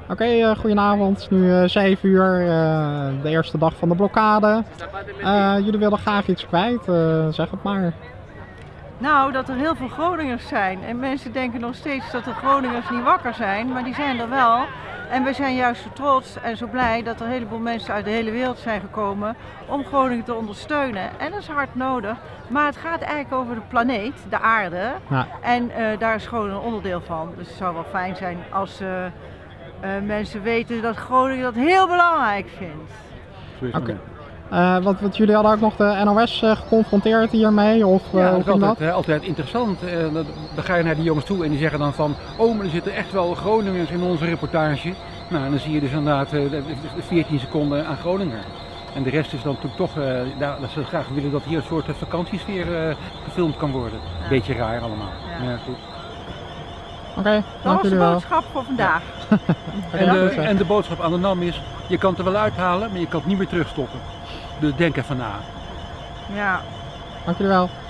Oké, goedenavond. Het is nu 7 uur, de eerste dag van de blokkade. Jullie willen graag iets kwijt, zeg het maar. Nou, dat er heel veel Groningers zijn. En mensen denken nog steeds dat de Groningers niet wakker zijn, maar die zijn er wel. En we zijn juist zo trots en zo blij dat er een heleboel mensen uit de hele wereld zijn gekomen om Groningen te ondersteunen. En dat is hard nodig, maar het gaat eigenlijk over de planeet, de aarde. Ja. En daar is Groningen een onderdeel van. Dus het zou wel fijn zijn als mensen weten dat Groningen dat heel belangrijk vindt. Oké. Want jullie hadden ook nog de NOS geconfronteerd hiermee? Of, ja, dat is altijd interessant. Dan ga je naar die jongens toe en die zeggen dan van, oh, maar er zitten echt wel Groningers in onze reportage. Nou, en dan zie je dus inderdaad 14 seconden aan Groningen. En de rest is dan toch, dat ze graag willen dat hier een soort vakantiesfeer gefilmd kan worden. Ja. Beetje raar allemaal. Ja. Ja, goed. Oké, dat was de boodschap voor vandaag. Ja. En de boodschap aan de NAM is, je kan het er wel uithalen, maar je kan het niet meer terugstoppen. Dus denk even na. Ja. Dank jullie wel.